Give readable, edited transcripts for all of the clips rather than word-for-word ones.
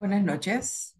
Buenas noches.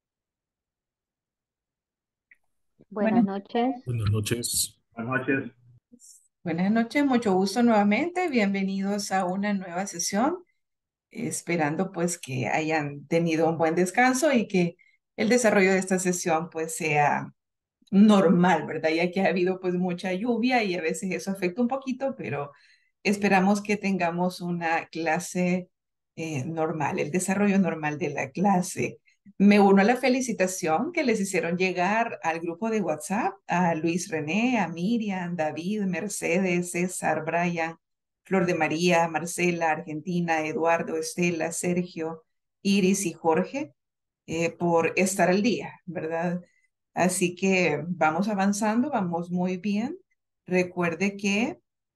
Buenas Buenas, noches. Buenas noches. Buenas noches. buenas noches, mucho gusto nuevamente. Bienvenidos a una nueva sesión. Esperando pues que hayan tenido un buen descanso y que el desarrollo de esta sesión pues sea normal, ¿verdad? Ya que ha habido pues mucha lluvia y a veces eso afecta un poquito, pero esperamos que tengamos una clase normal, el desarrollo normal de la clase. Me uno a la felicitación que les hicieron llegar al grupo de WhatsApp a Luis René, a Miriam, David, Mercedes, César, Brian, Flor de María, Marcela, Argentina, Eduardo, Estela, Sergio, Iris y Jorge por estar al día, ¿verdad? Así que vamos avanzando, vamos muy bien. Recuerde que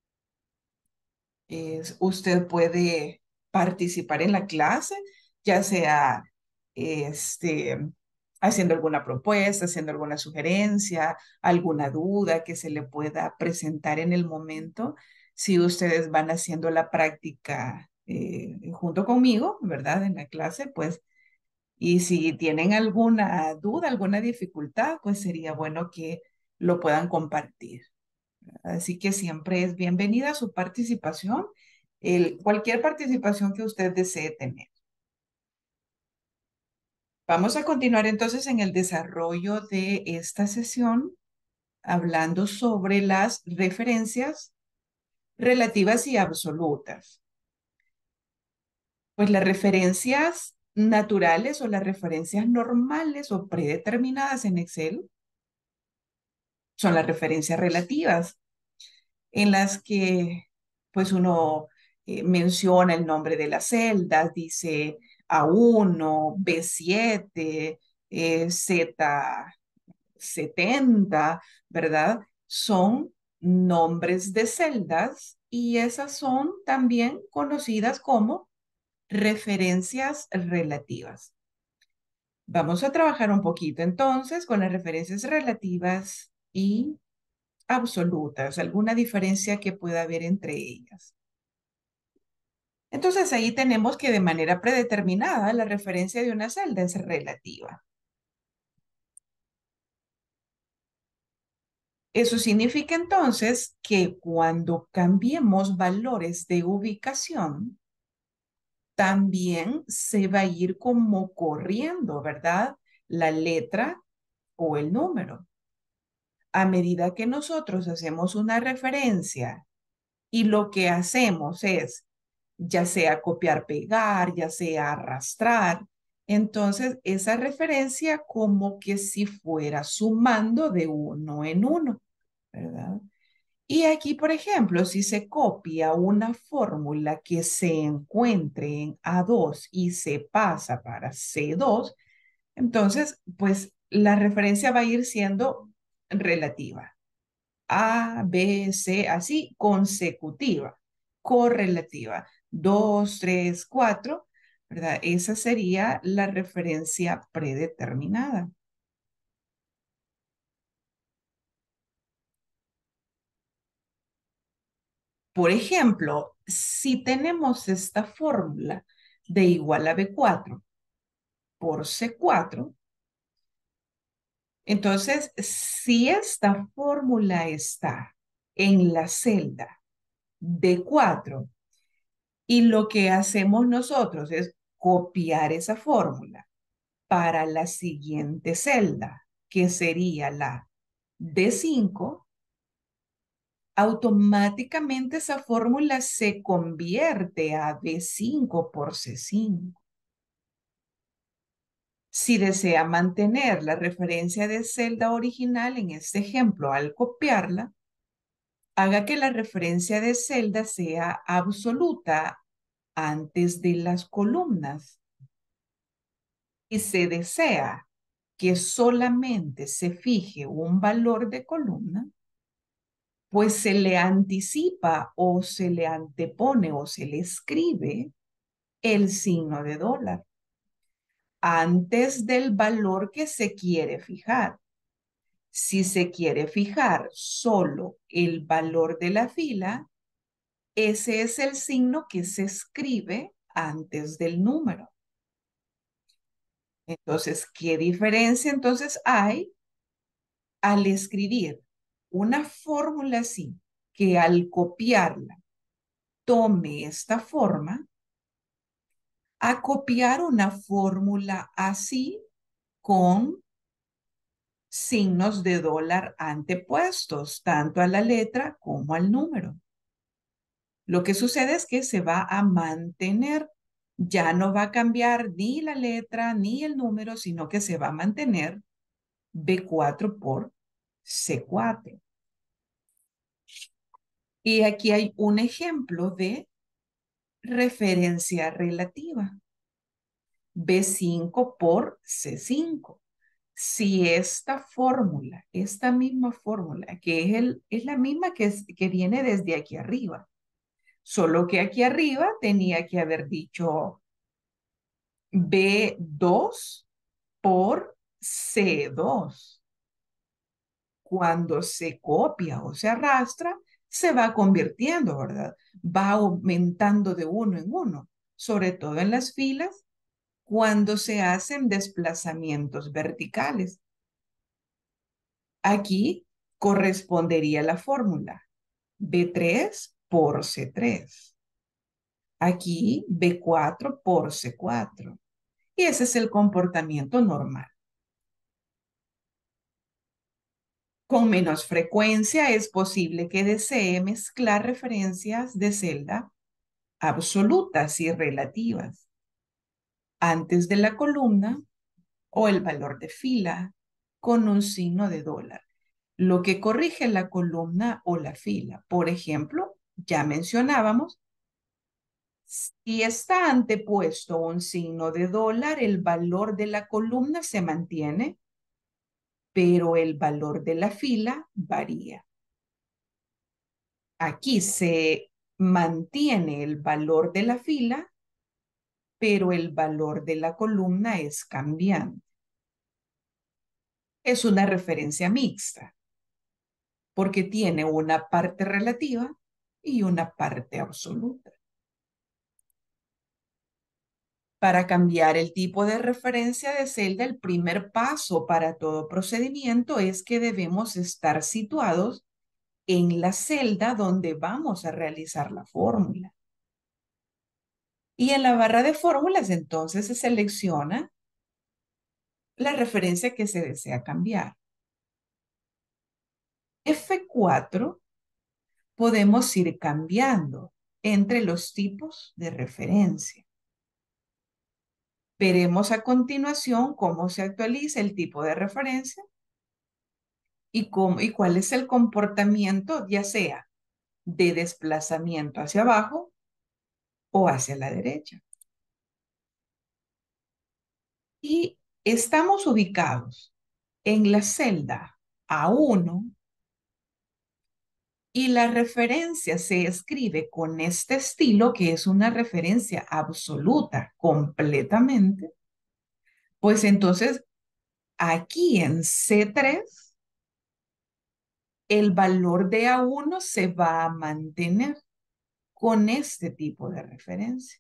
usted puede participar en la clase, ya sea este, haciendo alguna propuesta, haciendo alguna sugerencia, alguna duda que se le pueda presentar en el momento. Si ustedes van haciendo la práctica junto conmigo, ¿verdad? En la clase, pues, y si tienen alguna duda, alguna dificultad, pues sería bueno que lo puedan compartir. Así que siempre es bienvenida su participación, cualquier participación que usted desee tener. Vamos a continuar entonces en el desarrollo de esta sesión hablando sobre las referencias relativas y absolutas. Pues las referencias naturales o las referencias normales o predeterminadas en Excel son las referencias relativas en las que pues uno menciona el nombre de las celdas, dice A1, B7, Z70, ¿verdad? Son nombres de celdas y esas son también conocidas como referencias relativas. Vamos a trabajar un poquito entonces con las referencias relativas y absolutas, alguna diferencia que pueda haber entre ellas. Entonces ahí tenemos que de manera predeterminada la referencia de una celda es relativa. Eso significa entonces que cuando cambiemos valores de ubicación, también se va a ir como corriendo, ¿verdad? La letra o el número. A medida que nosotros hacemos una referencia y lo que hacemos es ya sea copiar, pegar, ya sea arrastrar. Entonces, esa referencia como que si fuera sumando de uno en uno, ¿verdad? Y aquí, por ejemplo, si se copia una fórmula que se encuentre en A2 y se pasa para C2, entonces, pues la referencia va a ir siendo relativa. A, B, C, así consecutiva, correlativa. 2, 3, 4, ¿verdad? Esa sería la referencia predeterminada. Por ejemplo, si tenemos esta fórmula de igual a B4 por C4, entonces si esta fórmula está en la celda D4, y lo que hacemos nosotros es copiar esa fórmula para la siguiente celda, que sería la D5, automáticamente esa fórmula se convierte a B5 por C5. Si desea mantener la referencia de celda original en este ejemplo al copiarla, haga que la referencia de celda sea absoluta antes de las columnas. Y se desea que solamente se fije un valor de columna, pues se le anticipa o se le antepone o se le escribe el signo de dólar antes del valor que se quiere fijar. Si se quiere fijar solo el valor de la fila, ese es el signo que se escribe antes del número. Entonces, ¿qué diferencia entonces hay al escribir una fórmula así, que al copiarla tome esta forma, a copiar una fórmula así con signos de dólar antepuestos, tanto a la letra como al número? Lo que sucede es que se va a mantener, ya no va a cambiar ni la letra ni el número, sino que se va a mantener B4 por C4. Y aquí hay un ejemplo de referencia relativa. B5 por C5. Si esta fórmula, esta misma fórmula, que es la misma que viene desde aquí arriba, solo que aquí arriba tenía que haber dicho B2 por C2. Cuando se copia o se arrastra, se va convirtiendo, ¿verdad? Va aumentando de uno en uno, sobre todo en las filas, cuando se hacen desplazamientos verticales. Aquí correspondería la fórmula B3 por C3. Aquí B4 por C4. Y ese es el comportamiento normal. Con menos frecuencia es posible que desee mezclar referencias de celda absolutas y relativas antes de la columna o el valor de fila con un signo de dólar, lo que corrige la columna o la fila. Por ejemplo, ya mencionábamos, si está antepuesto un signo de dólar, el valor de la columna se mantiene, pero el valor de la fila varía. Aquí se mantiene el valor de la fila, pero el valor de la columna es cambiante. Es una referencia mixta, porque tiene una parte relativa y una parte absoluta. Para cambiar el tipo de referencia de celda, el primer paso para todo procedimiento es que debemos estar situados en la celda donde vamos a realizar la fórmula. Y en la barra de fórmulas, entonces se selecciona la referencia que se desea cambiar. F4 podemos ir cambiando entre los tipos de referencia. Veremos a continuación cómo se actualiza el tipo de referencia y cuál es el comportamiento, ya sea de desplazamiento hacia abajo o hacia la derecha. Y estamos ubicados en la celda A1 y la referencia se escribe con este estilo, que es una referencia absoluta completamente. Pues entonces aquí en C3 el valor de A1 se va a mantener con este tipo de referencia.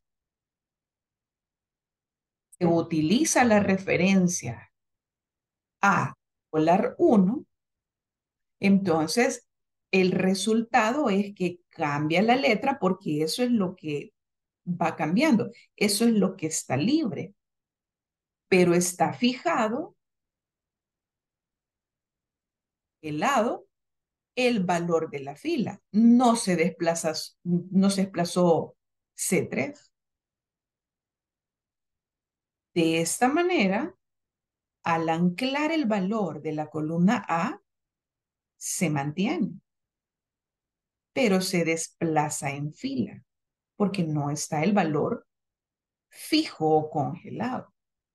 Se utiliza la referencia A dólar 1, entonces el resultado es que cambia la letra porque eso es lo que va cambiando, eso es lo que está libre, pero está fijado el lado, el valor de la fila. No se desplazó C3. De esta manera, al anclar el valor de la columna A, se mantiene, pero se desplaza en fila, porque no está el valor fijo o congelado.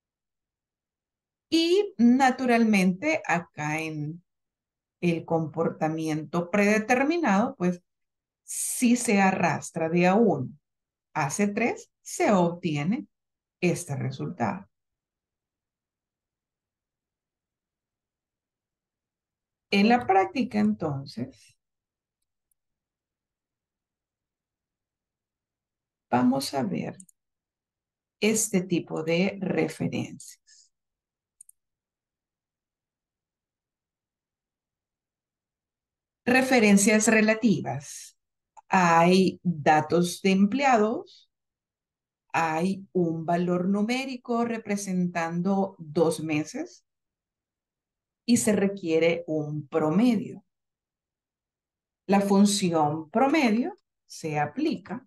Y naturalmente, acá en el comportamiento predeterminado, pues si se arrastra de A1 a C3, se obtiene este resultado. En la práctica, entonces, vamos a ver este tipo de referencias. Referencias relativas. Hay datos de empleados, hay un valor numérico representando 2 meses y se requiere un promedio. La función promedio se aplica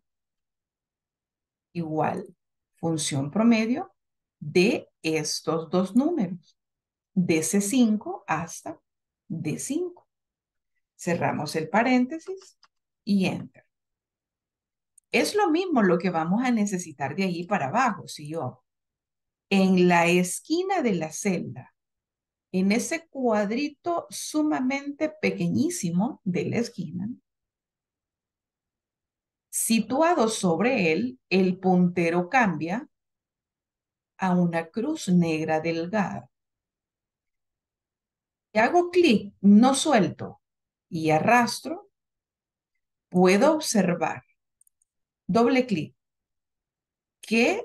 igual, función promedio de estos dos números, de C5 hasta D5. Cerramos el paréntesis y enter. Es lo mismo lo que vamos a necesitar de ahí para abajo. Si yo en la esquina de la celda, en ese cuadrito sumamente pequeñísimo de la esquina, situado sobre él, el puntero cambia a una cruz negra delgada. Y hago clic, no suelto, y arrastro, puedo observar, doble clic, que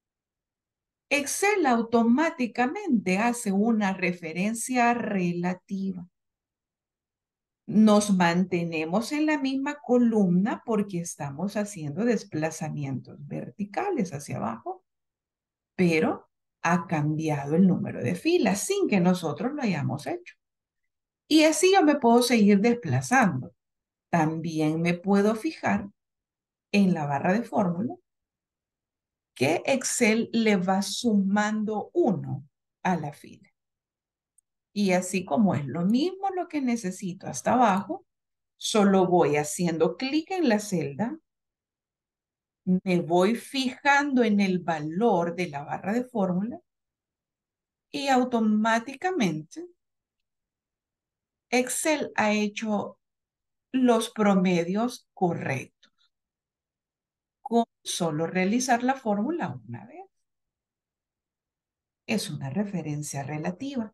Excel automáticamente hace una referencia relativa. Nos mantenemos en la misma columna porque estamos haciendo desplazamientos verticales hacia abajo, pero ha cambiado el número de filas sin que nosotros lo hayamos hecho. Y así yo me puedo seguir desplazando. También me puedo fijar en la barra de fórmula que Excel le va sumando 1 a la fila. Y así como es lo mismo lo que necesito hasta abajo, solo voy haciendo clic en la celda, me voy fijando en el valor de la barra de fórmula y automáticamente Excel ha hecho los promedios correctos con solo realizar la fórmula una vez. Es una referencia relativa.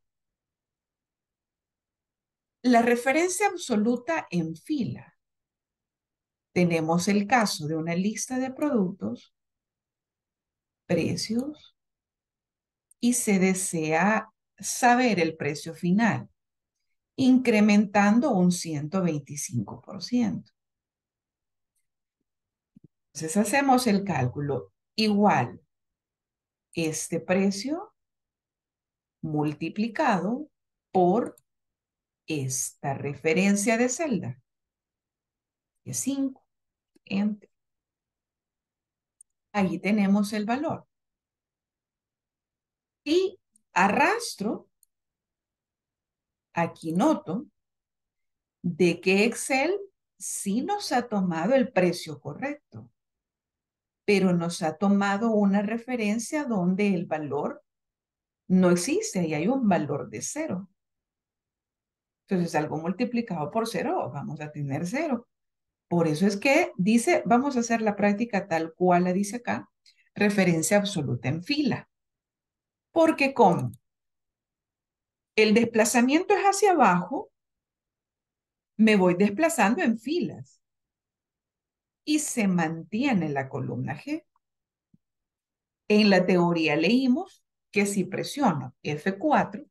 La referencia absoluta en fila. Tenemos el caso de una lista de productos, precios, y se desea saber el precio final, incrementando un 125%. Entonces hacemos el cálculo igual este precio multiplicado por esta referencia de celda, que es 5. Enter. Ahí tenemos el valor. Y arrastro, aquí noto, de que Excel sí nos ha tomado el precio correcto, pero nos ha tomado una referencia donde el valor no existe y hay un valor de 0. Entonces, algo multiplicado por 0, vamos a tener 0. Por eso es que dice, vamos a hacer la práctica tal cual la dice acá, referencia absoluta en fila. Porque como el desplazamiento es hacia abajo, me voy desplazando en filas y se mantiene la columna G. En la teoría leímos que si presiono F4,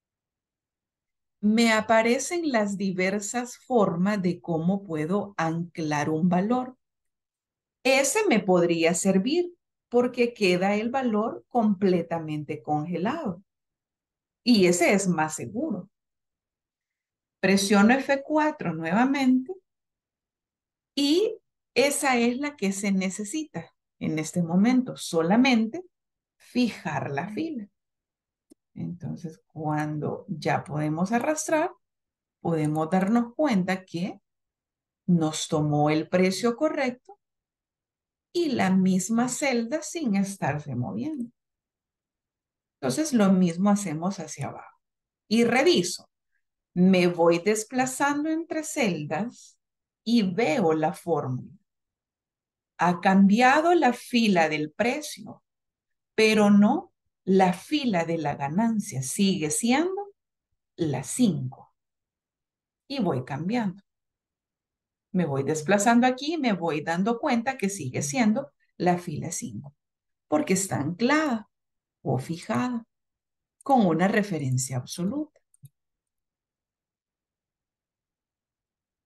me aparecen las diversas formas de cómo puedo anclar un valor. Ese me podría servir porque queda el valor completamente congelado. Y ese es más seguro. Presiono F4 nuevamente y esa es la que se necesita en este momento. Solamente fijar la fila. Entonces, cuando ya podemos arrastrar, podemos darnos cuenta que nos tomó el precio correcto y la misma celda sin estarse moviendo. Entonces, lo mismo hacemos hacia abajo. Y reviso. Me voy desplazando entre celdas y veo la fórmula. Ha cambiado la fila del precio, pero no la fila de la ganancia. Sigue siendo la 5. Y voy cambiando. Me voy desplazando aquí y me voy dando cuenta que sigue siendo la fila 5, porque está anclada o fijada con una referencia absoluta.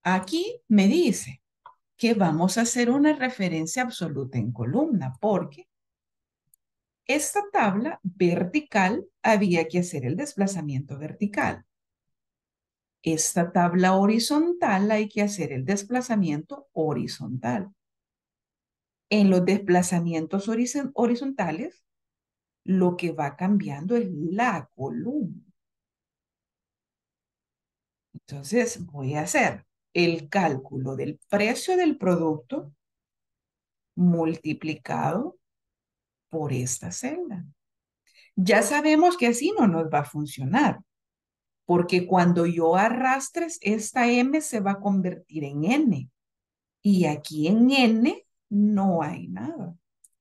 Aquí me dice que vamos a hacer una referencia absoluta en columna, porque esta tabla vertical había que hacer el desplazamiento vertical. Esta tabla horizontal hay que hacer el desplazamiento horizontal. En los desplazamientos horizontales, lo que va cambiando es la columna. Entonces voy a hacer el cálculo del precio del producto multiplicado por esta celda. Ya sabemos que así no nos va a funcionar, porque cuando yo arrastres, esta M se va a convertir en N. Y aquí en N no hay nada,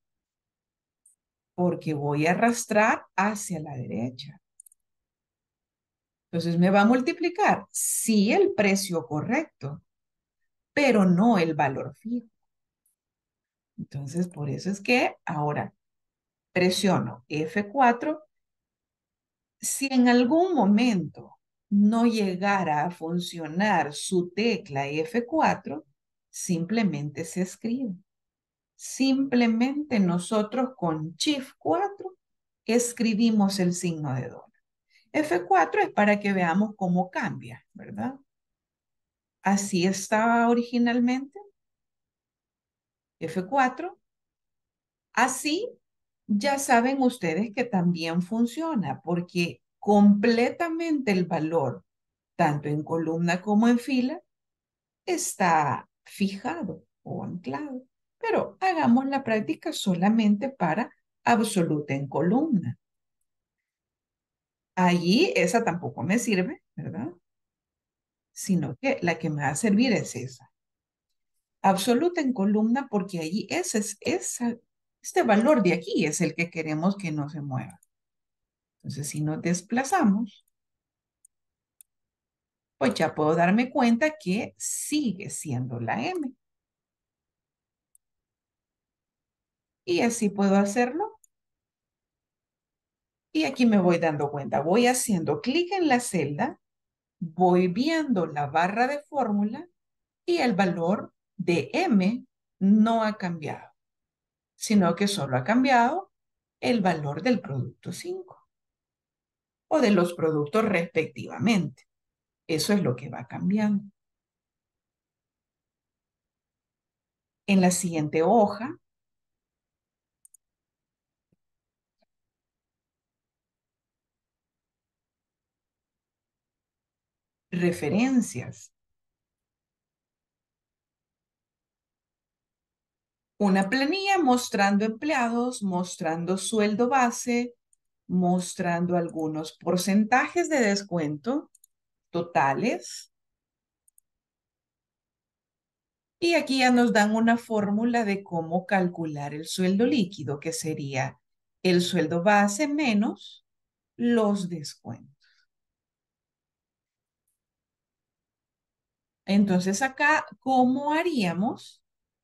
porque voy a arrastrar hacia la derecha. Entonces me va a multiplicar, sí, el precio correcto, pero no el valor fijo. Entonces, por eso es que ahora presiono F4. Si en algún momento no llegara a funcionar su tecla F4, simplemente se escribe. Simplemente nosotros con Shift 4 escribimos el signo de dólar. F4 es para que veamos cómo cambia, ¿verdad? Así estaba originalmente. F4. Así ya saben ustedes que también funciona porque completamente el valor, tanto en columna como en fila, está fijado o anclado. Pero hagamos la práctica solamente para absoluta en columna. Allí esa tampoco me sirve, ¿verdad? Sino que la que me va a servir es esa. Absoluta en columna porque allí este valor de aquí es el que queremos que no se mueva. Entonces, si nos desplazamos, pues ya puedo darme cuenta que sigue siendo la M. Y así puedo hacerlo. Y aquí me voy dando cuenta. Voy haciendo clic en la celda, voy viendo la barra de fórmula y el valor de M no ha cambiado, sino que solo ha cambiado el valor del producto 5 o de los productos respectivamente. Eso es lo que va cambiando. En la siguiente hoja, referencias. Una planilla mostrando empleados, mostrando sueldo base, mostrando algunos porcentajes de descuento totales. Y aquí ya nos dan una fórmula de cómo calcular el sueldo líquido, que sería el sueldo base menos los descuentos. Entonces acá, ¿cómo haríamos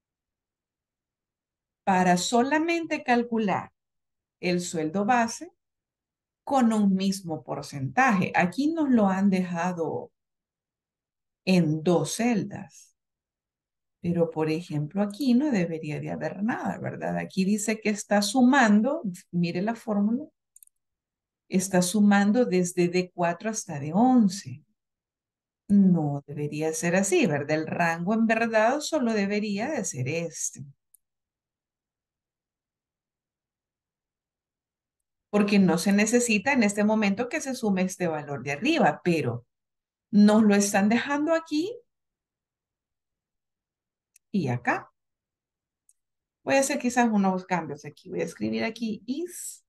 para solamente calcular el sueldo base con un mismo porcentaje? Aquí nos lo han dejado en dos celdas. Pero, por ejemplo, aquí no debería de haber nada, ¿verdad? Aquí dice que está sumando, mire la fórmula, está sumando desde D4 hasta D11. No debería ser así, ¿verdad? El rango en verdad solo debería de ser este. Porque no se necesita en este momento que se sume este valor de arriba, pero nos lo están dejando aquí y acá. Voy a hacer quizás unos cambios aquí. Voy a escribir aquí is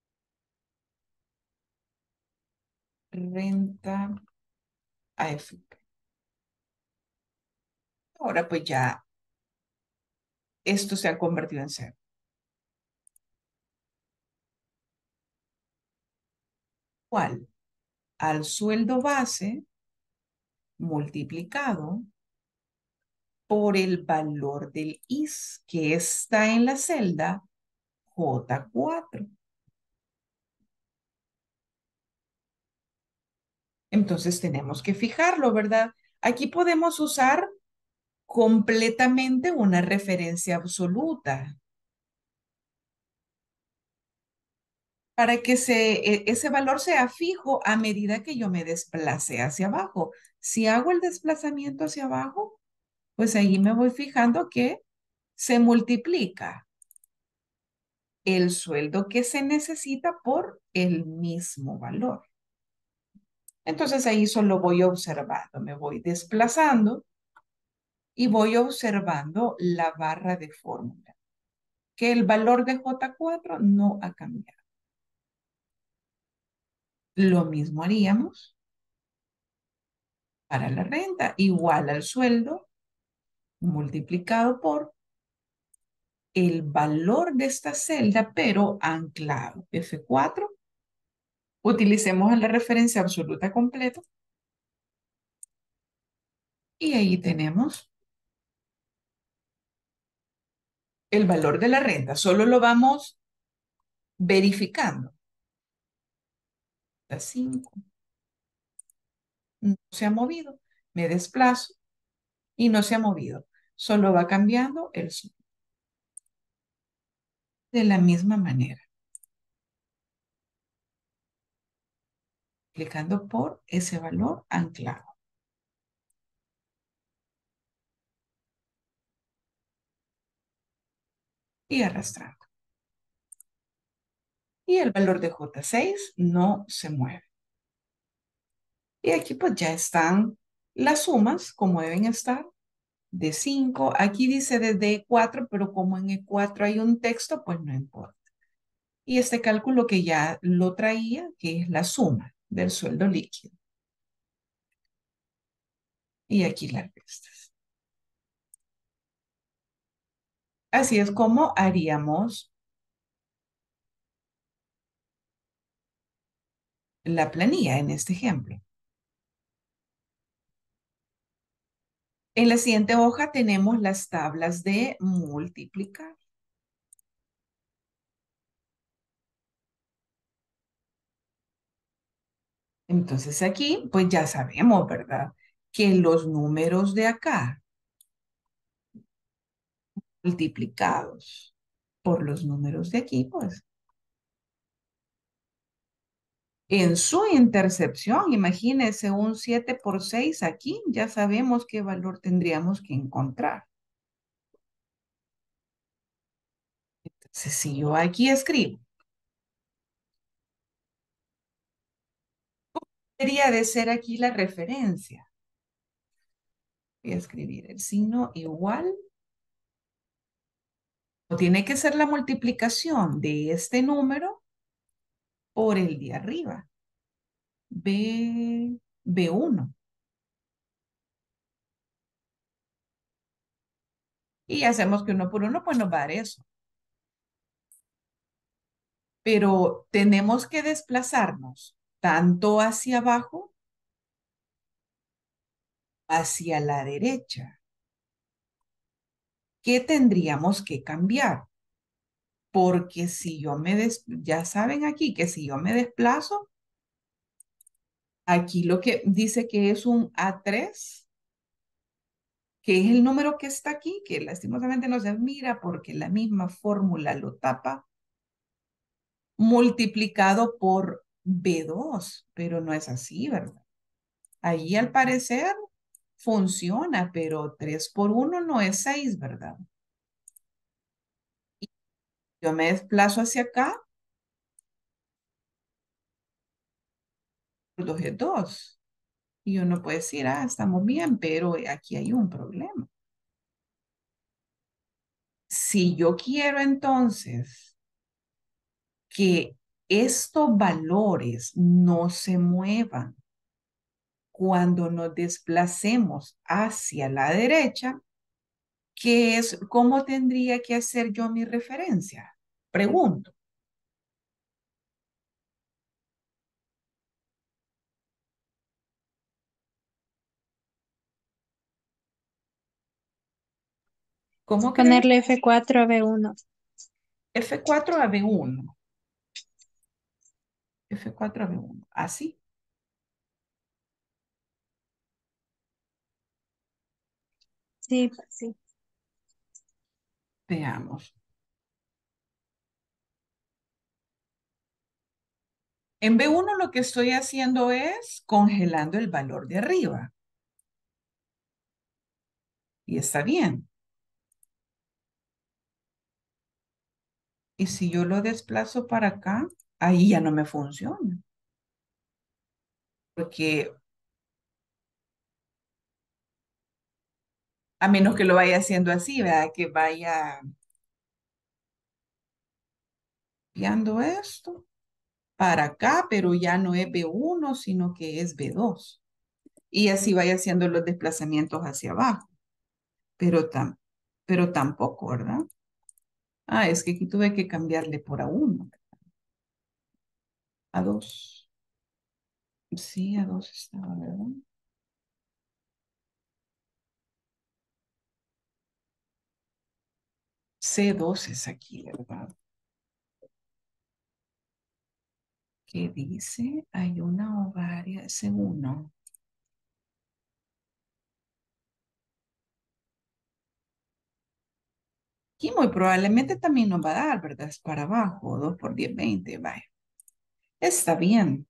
renta AFP. Ahora pues ya esto se ha convertido en cero. ¿Cuál? Al sueldo base multiplicado por el valor del IS que está en la celda J4. Entonces tenemos que fijarlo, ¿verdad? Aquí podemos usar completamente una referencia absoluta para que ese valor sea fijo a medida que yo me desplace hacia abajo. Si hago el desplazamiento hacia abajo, pues ahí me voy fijando que se multiplica el sueldo que se necesita por el mismo valor. Entonces ahí solo voy observando, me voy desplazando y voy observando la barra de fórmula, que el valor de J4 no ha cambiado. Lo mismo haríamos para la renta, igual al sueldo multiplicado por el valor de esta celda, pero anclado. F4, utilicemos la referencia absoluta completa y ahí tenemos el valor de la renta. Solo lo vamos verificando. 5 no se ha movido. Me desplazo y no se ha movido. Solo va cambiando el sueldo. De la misma manera, aplicando por ese valor anclado y arrastrando. Y el valor de J6 no se mueve. Y aquí pues ya están las sumas como deben estar de 5. Aquí dice desde E4, pero como en E4 hay un texto, pues no importa. Y este cálculo que ya lo traía, que es la suma del sueldo líquido. Y aquí las restas. Así es como haríamos la planilla en este ejemplo. En la siguiente hoja tenemos las tablas de multiplicar. Entonces aquí, pues ya sabemos, ¿verdad? Que los números de acá multiplicados por los números de aquí, pues en su intercepción, imagínense un 7 por 6 aquí, ya sabemos qué valor tendríamos que encontrar. Entonces, si yo aquí escribo, debería de ser aquí la referencia. Voy a escribir el signo igual. O tiene que ser la multiplicación de este número por el de arriba. B1. Y hacemos que uno por uno, pues nos va a dar eso. Pero tenemos que desplazarnos tanto hacia abajo, hacia la derecha. ¿Qué tendríamos que cambiar? Porque si yo ya saben aquí que si yo me desplazo, aquí lo que dice que es un A3, que es el número que está aquí, que lastimosamente no se mira porque la misma fórmula lo tapa, multiplicado por B2, pero no es así, ¿verdad? Ahí al parecer funciona, pero 3 por 1 no es 6, ¿verdad? Y yo me desplazo hacia acá, 2 es 2. Y uno puede decir, estamos bien, pero aquí hay un problema. Si yo quiero entonces que estos valores no se muevan cuando nos desplacemos hacia la derecha, ¿cómo tendría que hacer yo mi referencia? Pregunto. ¿Cómo creen? Ponerle F4 a B1. F4 a B1. F4 a B1. Así. Sí, sí. Veamos. En B1 lo que estoy haciendo es congelando el valor de arriba. Y está bien. Y si yo lo desplazo para acá, ahí ya no me funciona. Porque a menos que lo vaya haciendo así, ¿verdad? Que vaya enviando esto para acá, pero ya no es B1, sino que es B2. Y así vaya haciendo los desplazamientos hacia abajo. Pero, pero tampoco, ¿verdad? Ah, es que aquí tuve que cambiarle por A1, A2. Sí, A2 estaba, ¿verdad? C2 es aquí, ¿verdad? ¿Qué dice? Hay una ovaria, C1. Y muy probablemente también nos va a dar, ¿verdad? Es para abajo, 2 por 10, 20, vaya. Está bien.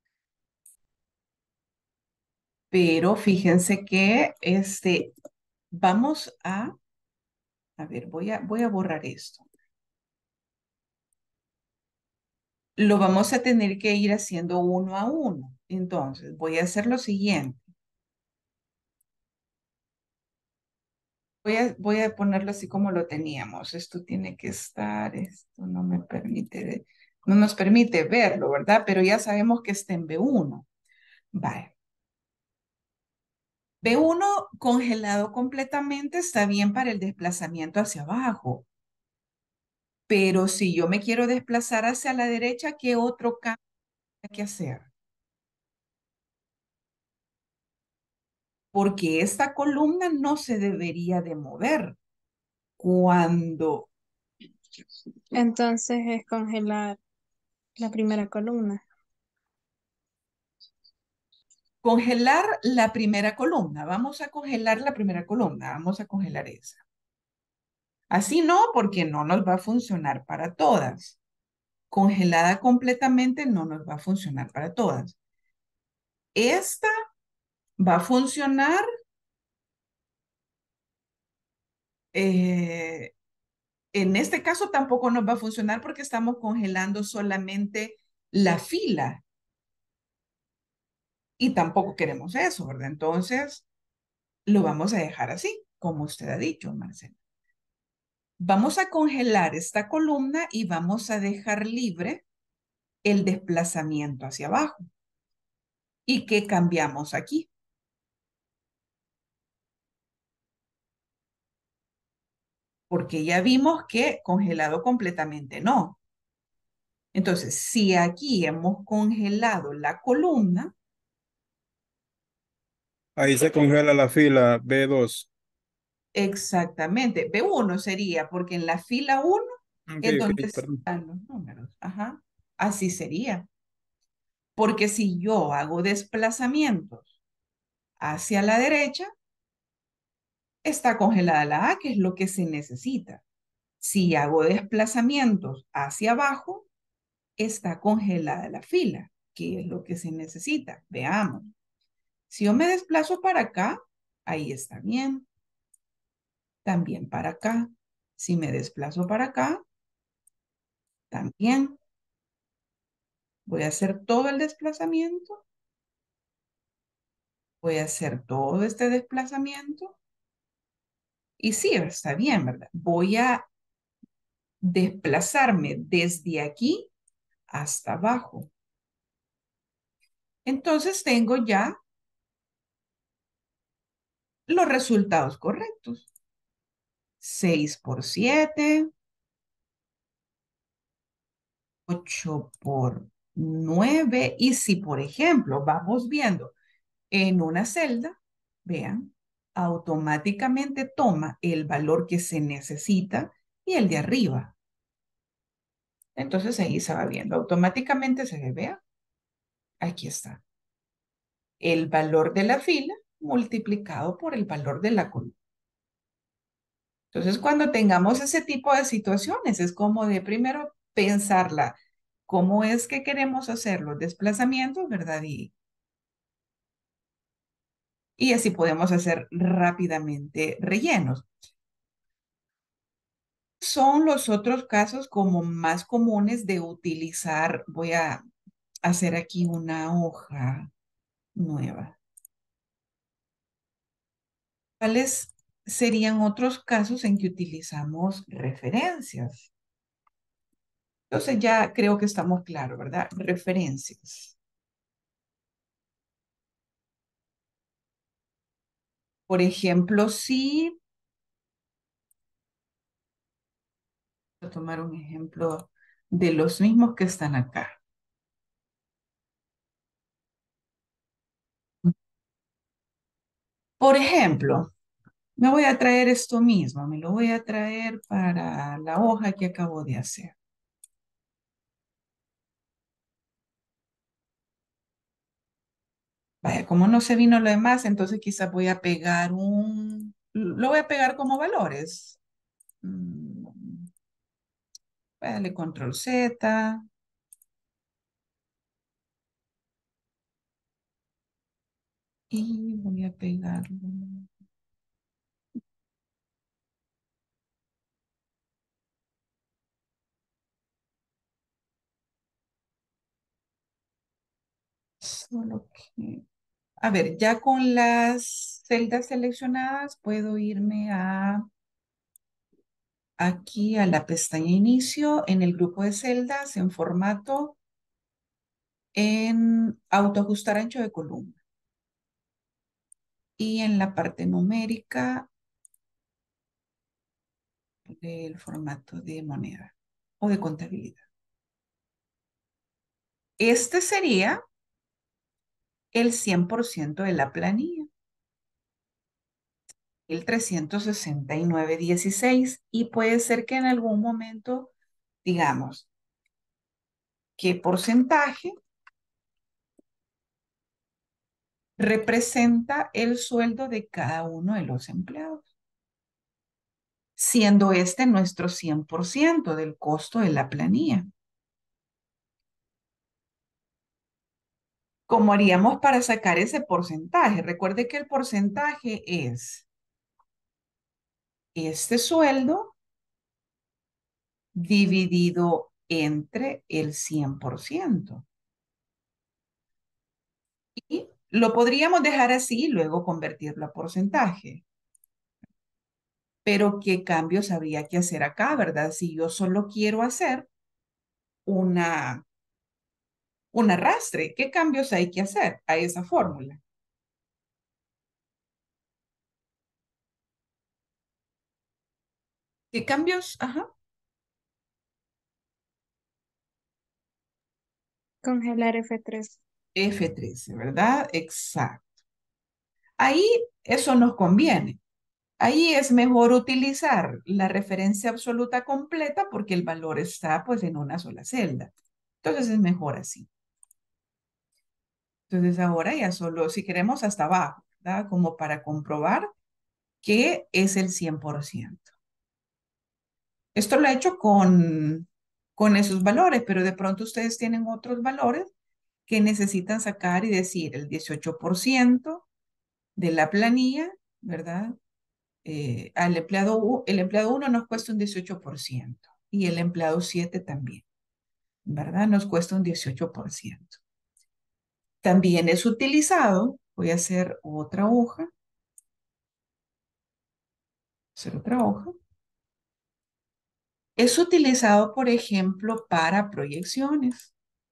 Pero fíjense que vamos a ver, voy a borrar esto. Lo vamos a tener que ir haciendo uno a uno. Entonces, voy a hacer lo siguiente. Voy a ponerlo así como lo teníamos. Esto tiene que estar, esto no me permite, no nos permite verlo, ¿verdad? Pero ya sabemos que está en B1. Vale. B1 congelado completamente está bien para el desplazamiento hacia abajo. Pero si yo me quiero desplazar hacia la derecha, ¿qué otro cambio hay que hacer? Porque esta columna no se debería de mover cuando Entonces es congelar la primera columna. congelar la primera columna. Vamos a congelar la primera columna. Vamos a congelar esa. Así no, porque no nos va a funcionar para todas. Congelada completamente no nos va a funcionar para todas. Esta va a funcionar eh, en este caso tampoco nos va a funcionar porque estamos congelando solamente la fila y tampoco queremos eso, ¿verdad? Entonces, lo vamos a dejar así, como usted ha dicho, Marcela. Vamos a congelar esta columna y vamos a dejar libre el desplazamiento hacia abajo. ¿Y qué cambiamos aquí? Porque ya vimos que congelado completamente no. Entonces, si aquí hemos congelado la columna, Ahí se congela la fila B2. exactamente, B1 sería, porque en la fila 1 Ok, es ok, donde perdón. están los números. Ajá, así sería. Porque si yo hago desplazamientos hacia la derecha, está congelada la A, que es lo que se necesita. Si hago desplazamientos hacia abajo, está congelada la fila, que es lo que se necesita. Veamos. Si yo me desplazo para acá, ahí está bien. También para acá. Si me desplazo para acá, también. Voy a hacer todo el desplazamiento. Voy a hacer todo este desplazamiento. Y sí, está bien, ¿verdad? Voy a desplazarme desde aquí hasta abajo. Entonces tengo ya los resultados correctos. 6 por 7, 8 por 9. Y si, por ejemplo, vamos viendo en una celda, vean, automáticamente toma el valor que se necesita y el de arriba. Entonces ahí se va viendo. Automáticamente se ve, vea, aquí está. El valor de la fila multiplicado por el valor de la columna. Entonces, cuando tengamos ese tipo de situaciones, es como de primero pensarla, cómo es que queremos hacer los desplazamientos, ¿verdad? Y así podemos hacer rápidamente rellenos. Son los otros casos como más comunes de utilizar, voy a hacer aquí una hoja nueva. ¿Cuáles serían otros casos en que utilizamos referencias? Entonces ya creo que estamos claros, ¿verdad? Referencias. Por ejemplo, si, voy a tomar un ejemplo de los mismos que están acá. Por ejemplo, me voy a traer esto mismo, me lo voy a traer para la hoja que acabo de hacer. Vaya, como no se vino lo demás, entonces quizás voy a pegar lo voy a pegar como valores. Voy a darle control Z y voy a pegarlo. Solo que, a ver, ya con las celdas seleccionadas puedo irme aquí a la pestaña inicio, en el grupo de celdas, en formato, en autoajustar ancho de columna. Y en la parte numérica del formato de moneda o de contabilidad. Este sería el 100% de la planilla, el 369,16. Y puede ser que en algún momento digamos qué porcentaje representa el sueldo de cada uno de los empleados, siendo este nuestro 100% del costo de la planilla. ¿Cómo haríamos para sacar ese porcentaje? Recuerde que el porcentaje es este sueldo dividido entre el 100%. Y lo podríamos dejar así y luego convertirlo a porcentaje. Pero ¿qué cambios habría que hacer acá, verdad? Si yo solo quiero hacer una, un arrastre, ¿qué cambios hay que hacer a esa fórmula? ¿Qué cambios? Ajá. Congelar F3. F13, ¿verdad? Exacto. Ahí eso nos conviene. Ahí es mejor utilizar la referencia absoluta completa porque el valor está pues en una sola celda. Entonces es mejor así. Entonces ahora ya solo si queremos hasta abajo, ¿verdad? Como para comprobar que es el 100%. Esto lo he hecho con esos valores, pero de pronto ustedes tienen otros valores que necesitan sacar y decir el 18% de la planilla, ¿verdad? El empleado uno nos cuesta un 18% y el empleado 7 también, ¿verdad? Nos cuesta un 18%. También es utilizado, voy a hacer otra hoja. Es utilizado, por ejemplo, para proyecciones.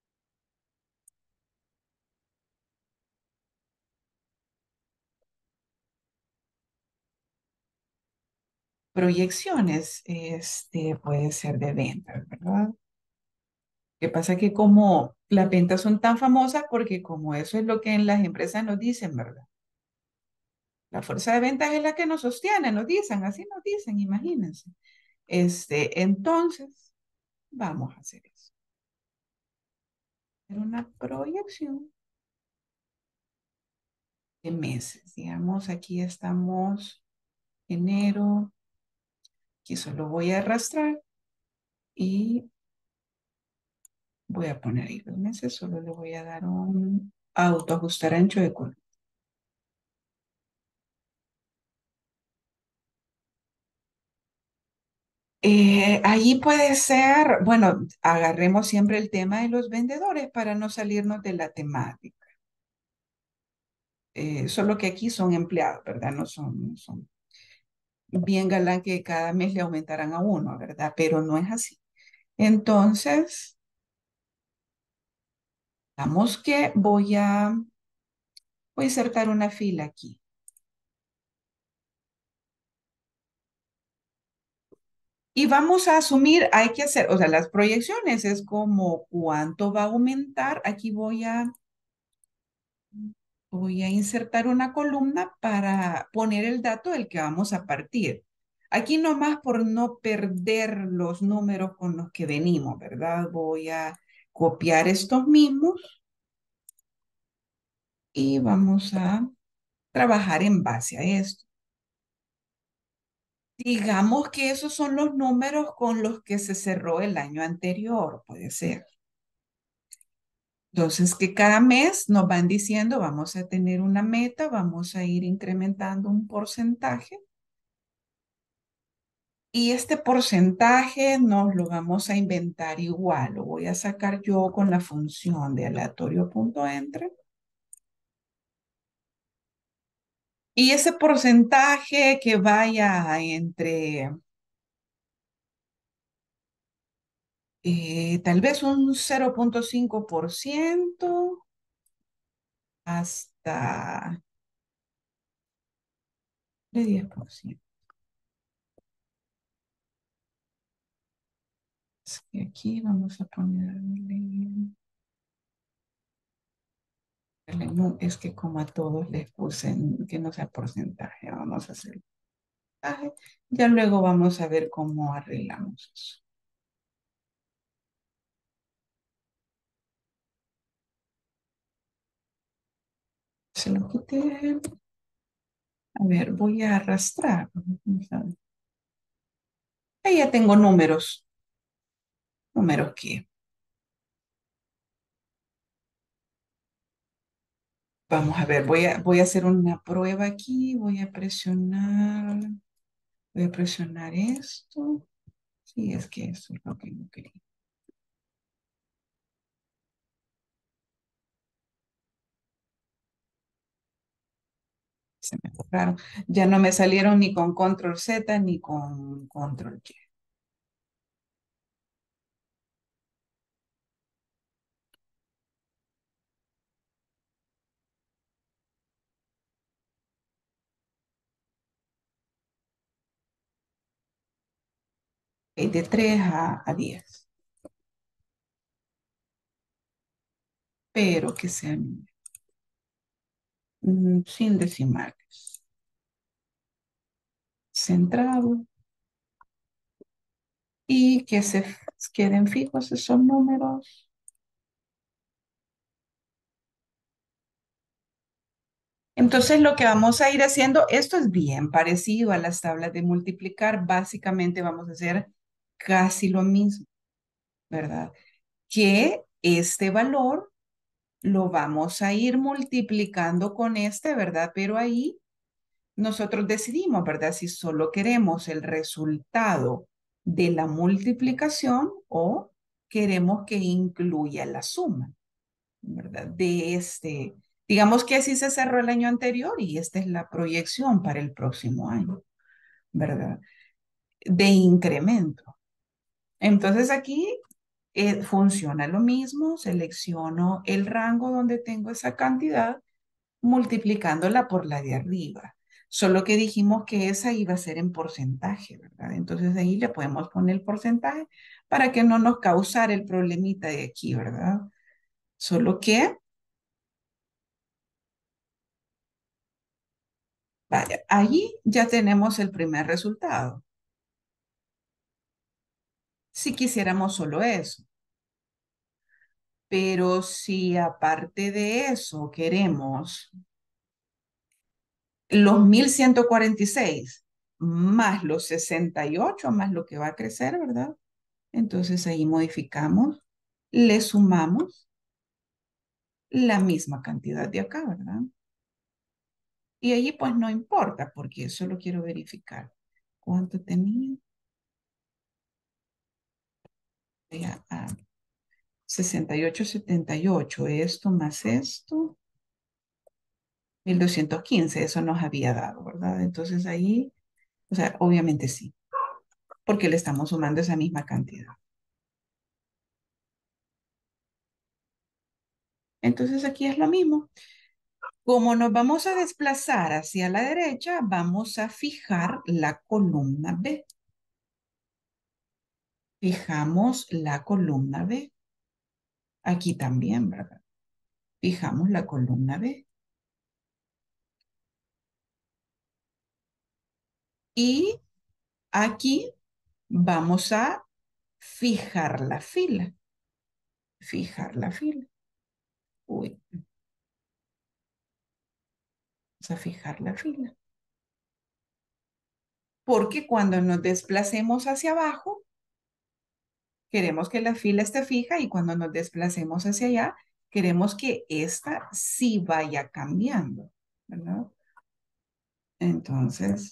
Proyecciones, puede ser de ventas, ¿verdad? Lo que pasa que como las ventas son tan famosas, porque como eso es lo que en las empresas nos dicen, ¿verdad? La fuerza de ventas es la que nos sostiene, nos dicen, así nos dicen, imagínense. Entonces, vamos a hacer eso. Hacer una proyección de meses. Digamos, aquí estamos enero, Aquí solo voy a arrastrar y voy a poner ahí los meses. Solo le voy a dar un autoajustar ancho de color. Ahí puede ser, bueno, agarremos siempre el tema de los vendedores para no salirnos de la temática. Solo que aquí son empleados, ¿verdad? No son bien galán que cada mes le aumentarán a uno, ¿verdad? Pero no es así. Entonces, vamos que voy a insertar una fila aquí. Y vamos a asumir, hay que hacer, o sea, las proyecciones es como cuánto va a aumentar. Aquí voy a insertar una columna para poner el dato del que vamos a partir. Aquí nomás por no perder los números con los que venimos, ¿verdad? Voy a copiar estos mismos y vamos a trabajar en base a esto. Digamos que esos son los números con los que se cerró el año anterior, puede ser. Entonces, que cada mes nos van diciendo, vamos a tener una meta, vamos a ir incrementando un porcentaje. Y este porcentaje nos lo vamos a inventar igual. Lo voy a sacar yo con la función de aleatorio.entre. Y ese porcentaje que vaya entre tal vez un 0,5% hasta de 10%. Y aquí vamos a ponerle, es que como a todos les puse que no sea porcentaje, vamos a hacer porcentaje. Ya luego vamos a ver cómo arreglamos eso. Se lo quité. A ver, voy a arrastrar. Ahí ya tengo números. ¿Números qué? Vamos a ver, voy a hacer una prueba aquí. Voy a presionar esto. Sí, es que eso es lo que no quería. Se me borraron. Ya no me salieron ni con control Z ni con control Y. Ok, de 3 a 10. Pero que sean sin decimales. Centrado. Y que se queden fijos esos números. Entonces, lo que vamos a ir haciendo, esto es bien parecido a las tablas de multiplicar. Básicamente vamos a hacer casi lo mismo, ¿verdad? Que este valor lo vamos a ir multiplicando con este, ¿verdad? Pero ahí nosotros decidimos, ¿verdad? Si solo queremos el resultado de la multiplicación o queremos que incluya la suma, ¿verdad? Digamos que así se cerró el año anterior y esta es la proyección para el próximo año, ¿verdad? De incremento. Entonces aquí funciona lo mismo, selecciono el rango donde tengo esa cantidad, multiplicándola por la de arriba. Solo que dijimos que esa iba a ser en porcentaje, ¿verdad? Entonces ahí le podemos poner el porcentaje para que no nos causara el problemita de aquí, ¿verdad? Solo que vaya, allí ya tenemos el primer resultado. Si quisiéramos solo eso. Pero si aparte de eso queremos los 1146, más los 68 más lo que va a crecer, ¿verdad? Entonces ahí modificamos, le sumamos la misma cantidad de acá, ¿verdad? Y allí pues no importa porque solo quiero verificar cuánto tenía. Ya, 68, 78, esto más esto, 1215, eso nos había dado, ¿verdad? Entonces ahí, o sea, obviamente sí, porque le estamos sumando esa misma cantidad. Entonces aquí es lo mismo. Como nos vamos a desplazar hacia la derecha, vamos a fijar la columna B. Fijamos la columna B. Aquí también, ¿verdad? Fijamos la columna B. Y aquí vamos a fijar la fila. Fijar la fila. Uy, vamos a fijar la fila. Porque cuando nos desplacemos hacia abajo, queremos que la fila esté fija y cuando nos desplacemos hacia allá, queremos que esta sí vaya cambiando, ¿verdad? Entonces,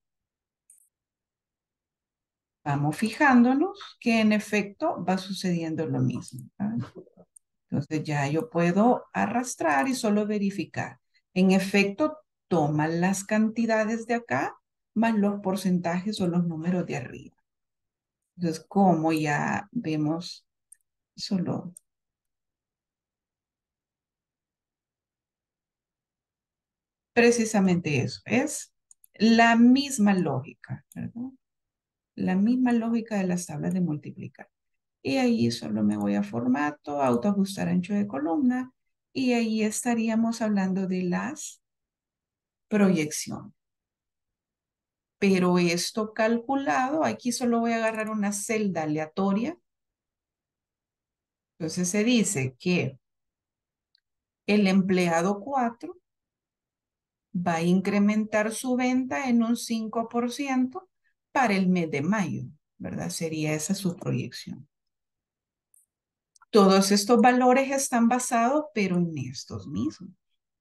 vamos fijándonos que en efecto va sucediendo lo mismo, ¿verdad? Entonces ya yo puedo arrastrar y solo verificar. En efecto, toma las cantidades de acá más los porcentajes o los números de arriba. Entonces, como ya vemos, solo precisamente eso, es la misma lógica, ¿verdad? La misma lógica de las tablas de multiplicar. Y ahí solo me voy a formato, autoajustar ancho de columna, y ahí estaríamos hablando de las proyecciones. Pero esto calculado, aquí solo voy a agarrar una celda aleatoria. Entonces se dice que el empleado 4 va a incrementar su venta en un 5% para el mes de mayo, ¿verdad? Sería esa su proyección. Todos estos valores están basados, pero en estos mismos,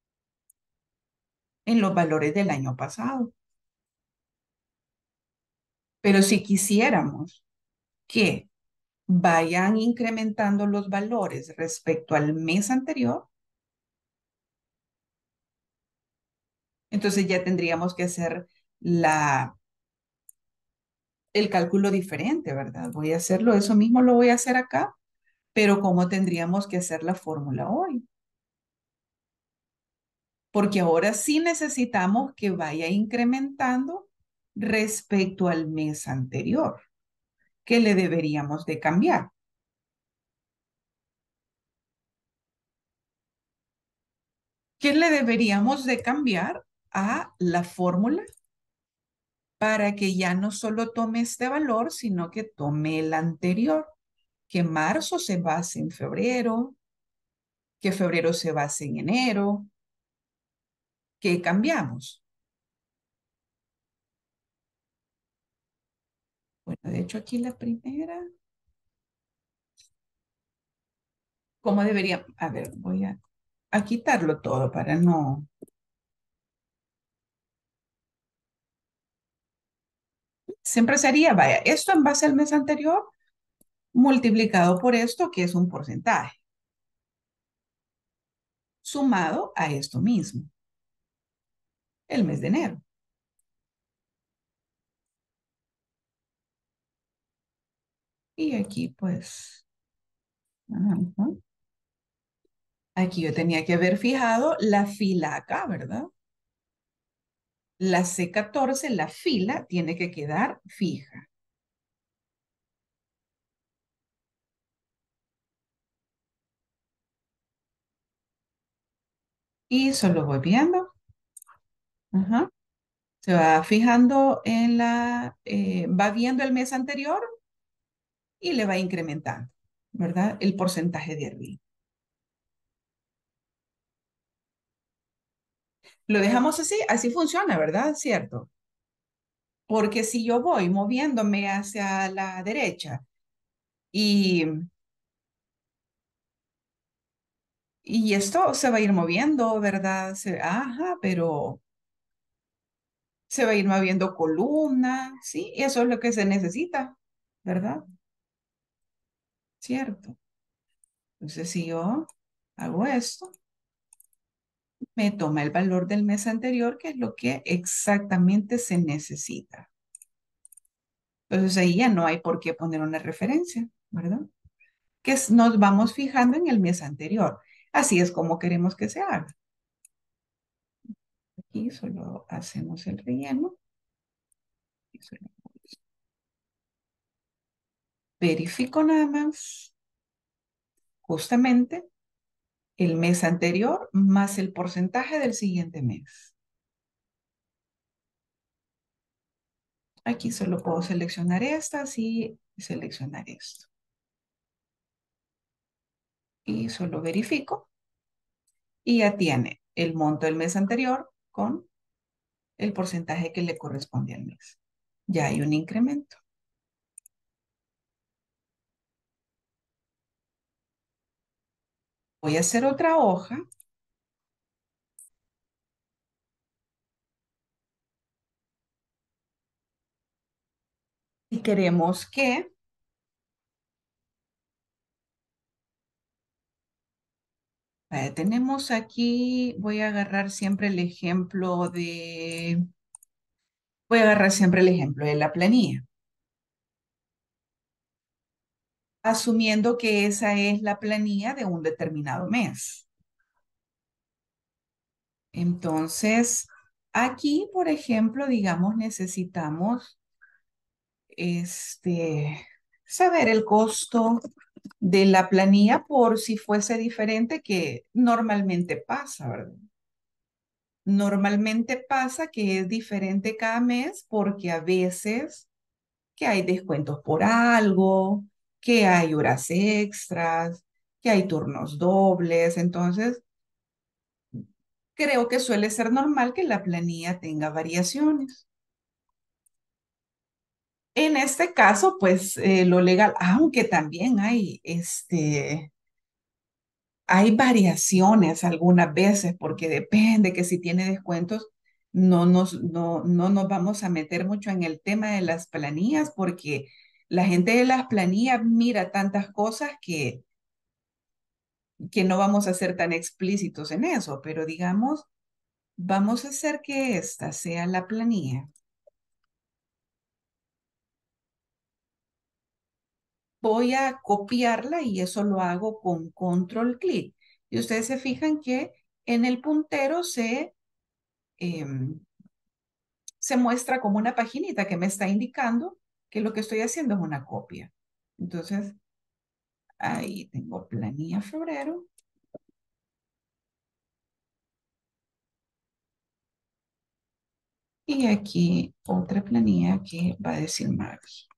en los valores del año pasado. Pero si quisiéramos que vayan incrementando los valores respecto al mes anterior, entonces ya tendríamos que hacer el cálculo diferente, ¿verdad? Voy a hacerlo, eso mismo lo voy a hacer acá, pero ¿cómo tendríamos que hacer la fórmula hoy? Porque ahora sí necesitamos que vaya incrementando respecto al mes anterior. ¿Qué le deberíamos de cambiar? ¿Qué le deberíamos de cambiar a la fórmula para que ya no solo tome este valor, sino que tome el anterior? Que marzo se base en febrero, que febrero se base en enero. ¿Qué cambiamos? Bueno, de hecho aquí la primera, ¿cómo debería? A ver, voy a quitarlo todo para no. Siempre sería, vaya, esto en base al mes anterior multiplicado por esto, que es un porcentaje, sumado a esto mismo, el mes de enero. Y aquí pues, ajá, aquí yo tenía que haber fijado la fila acá, ¿verdad? La C14, la fila, tiene que quedar fija. Y solo voy viendo. Ajá. Se va fijando en va viendo el mes anterior y le va incrementando, ¿verdad? El porcentaje de arriba. Lo dejamos así, así funciona, ¿verdad? Cierto. Porque si yo voy moviéndome hacia la derecha y, y esto se va a ir moviendo, ¿verdad? Ajá, pero se va a ir moviendo columna, ¿sí? Y eso es lo que se necesita, ¿verdad? ¿Cierto? Entonces, si yo hago esto, me toma el valor del mes anterior, que es lo que exactamente se necesita. Entonces, ahí ya no hay por qué poner una referencia, ¿verdad? Nos vamos fijando en el mes anterior. Así es como queremos que se haga. Aquí solo hacemos el relleno. Y solo verifico nada más justamente el mes anterior más el porcentaje del siguiente mes. Aquí solo puedo seleccionar estas y seleccionar esto. Y solo verifico. Y ya tiene el monto del mes anterior con el porcentaje que le corresponde al mes. Ya hay un incremento. Voy a hacer otra hoja. Y queremos que tenemos aquí, voy a agarrar siempre el ejemplo voy a agarrar siempre el ejemplo de la planilla, asumiendo que esa es la planilla de un determinado mes. Entonces, aquí, por ejemplo, digamos, necesitamos saber el costo de la planilla por si fuese diferente que normalmente pasa, ¿verdad? Normalmente pasa que es diferente cada mes porque a veces que hay descuentos por algo, que hay horas extras, que hay turnos dobles. Entonces, creo que suele ser normal que la planilla tenga variaciones. En este caso, pues lo legal, aunque también hay variaciones algunas veces porque depende que si tiene descuentos, no nos vamos a meter mucho en el tema de las planillas porque la gente de las planillas mira tantas cosas que no vamos a ser tan explícitos en eso, pero digamos, vamos a hacer que esta sea la planilla. Voy a copiarla y eso lo hago con control clic. Y ustedes se fijan que en el puntero em, se muestra como una paginita que me está indicando que lo que estoy haciendo es una copia. Entonces, ahí tengo planilla febrero. Y aquí otra planilla que va a decir marzo.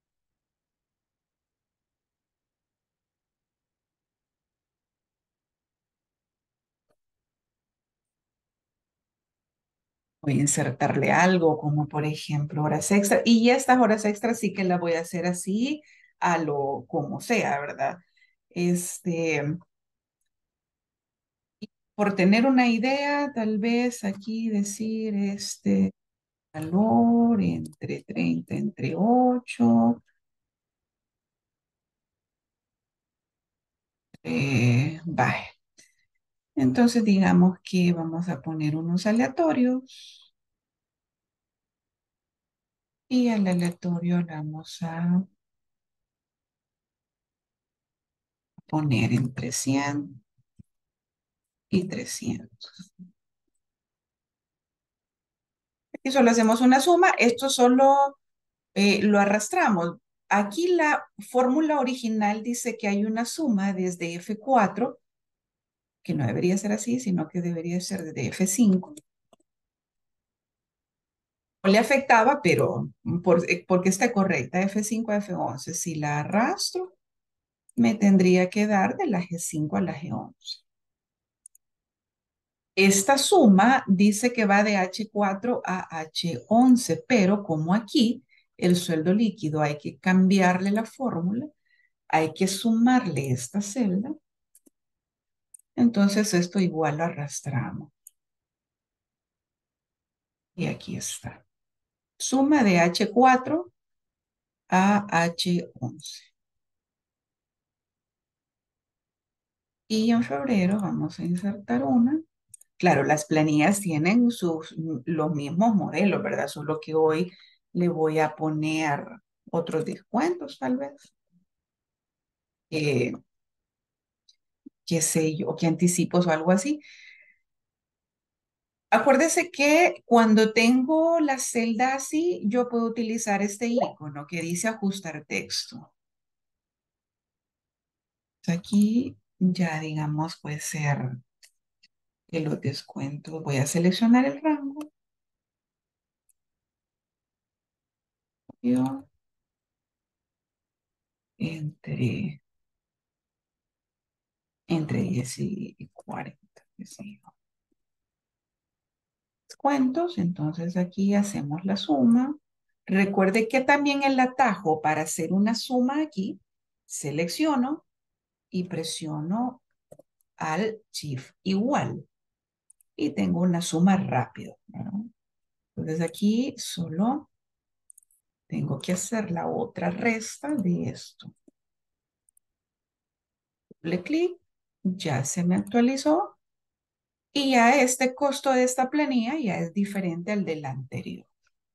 Voy a insertarle algo como por ejemplo horas extra. Y estas horas extras sí que las voy a hacer así a lo como sea, ¿verdad? Este, por tener una idea, tal vez aquí decir valor entre 30, entre 8. Vale. Entonces digamos que vamos a poner unos aleatorios y al aleatorio le vamos a poner entre 100 y 300. Y solo hacemos una suma. Esto solo lo arrastramos. Aquí la fórmula original dice que hay una suma desde F4, que no debería ser así, sino que debería ser desde F5. No le afectaba, pero porque está correcta, F5 a F11. Si la arrastro, me tendría que dar de la G5 a la G11. Esta suma dice que va de H4 a H11, pero como aquí el sueldo líquido hay que cambiarle la fórmula, hay que sumarle esta celda, entonces esto igual lo arrastramos. Y aquí está. Suma de H4 a H11. Y en febrero vamos a insertar una. Claro, las planillas tienen los mismos modelos, ¿verdad? Solo que hoy le voy a poner otros descuentos, tal vez. Eh, qué sé yo, qué anticipos o algo así. Acuérdese que cuando tengo la celda así, yo puedo utilizar este icono que dice ajustar texto. Aquí ya, digamos, puede ser que los descuentos. Voy a seleccionar el rango. Yo entre, entre 10 y 40. Qué sé yo. Descuentos, entonces aquí hacemos la suma. Recuerde que también el atajo para hacer una suma aquí, selecciono y presiono al Shift igual. Y tengo una suma rápido, ¿no? Entonces aquí solo tengo que hacer la otra resta de esto. Doble clic, ya se me actualizó. Y ya este costo de esta planilla ya es diferente al del anterior.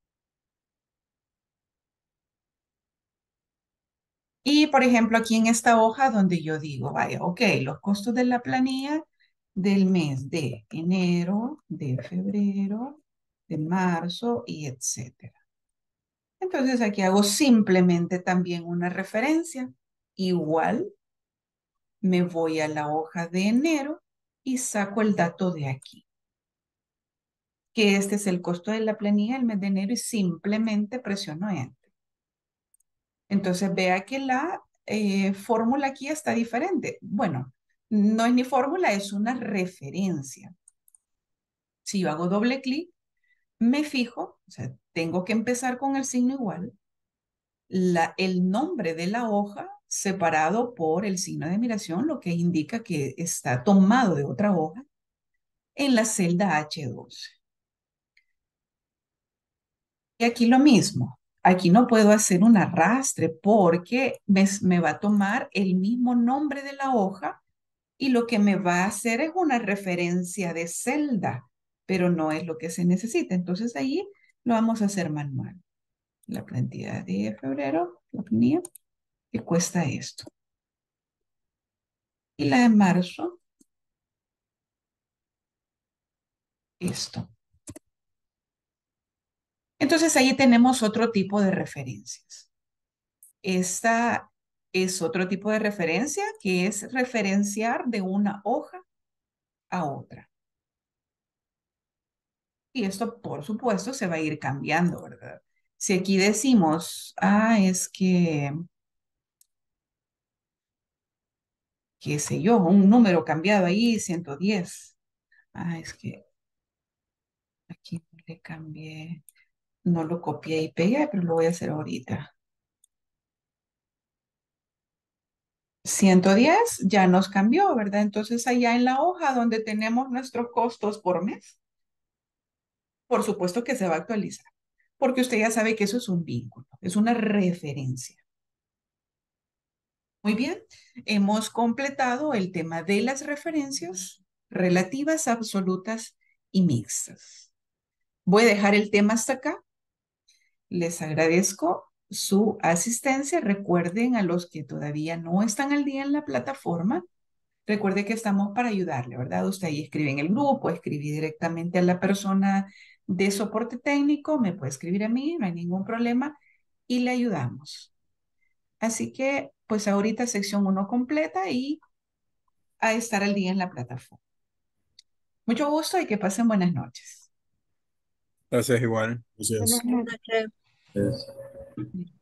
Y por ejemplo, aquí en esta hoja donde yo digo, vaya, ok, los costos de la planilla del mes de enero, de febrero, de marzo y etcétera. Entonces aquí hago simplemente también una referencia. Igual me voy a la hoja de enero y saco el dato de aquí, que este es el costo de la planilla del mes de enero y simplemente presiono Enter. Entonces vea que la fórmula aquí está diferente. Bueno, no es ni fórmula, es una referencia. Si yo hago doble clic, me fijo, o sea, tengo que empezar con el signo igual, el nombre de la hoja separado por el signo de admiración, lo que indica que está tomado de otra hoja en la celda H12. Y aquí lo mismo. Aquí no puedo hacer un arrastre porque me va a tomar el mismo nombre de la hoja y lo que me va a hacer es una referencia de celda, pero no es lo que se necesita. Entonces ahí lo vamos a hacer manual. La cantidad de febrero, la planilla, que cuesta esto. Y la de marzo, esto. Entonces ahí tenemos otro tipo de referencias. Esta es otro tipo de referencia que es referenciar de una hoja a otra. Y esto, por supuesto, se va a ir cambiando, ¿verdad? Si aquí decimos, es que, qué sé yo, un número cambiado ahí, 110. Es que aquí no le cambié, no lo copié y pegué, pero lo voy a hacer ahorita. 110 ya nos cambió, ¿verdad? Entonces allá en la hoja donde tenemos nuestros costos por mes, por supuesto que se va a actualizar, porque usted ya sabe que eso es un vínculo, es una referencia. Muy bien, hemos completado el tema de las referencias relativas, absolutas y mixtas. Voy a dejar el tema hasta acá. Les agradezco su asistencia. Recuerden a los que todavía no están al día en la plataforma, recuerde que estamos para ayudarle, ¿verdad? Usted ahí escribe en el grupo, escribe directamente a la persona de soporte técnico, me puede escribir a mí, no hay ningún problema y le ayudamos. Así que, pues ahorita sección 1 completa y a estar al día en la plataforma. Mucho gusto y que pasen buenas noches. Gracias igual. Buenas Gracias. noches. Gracias.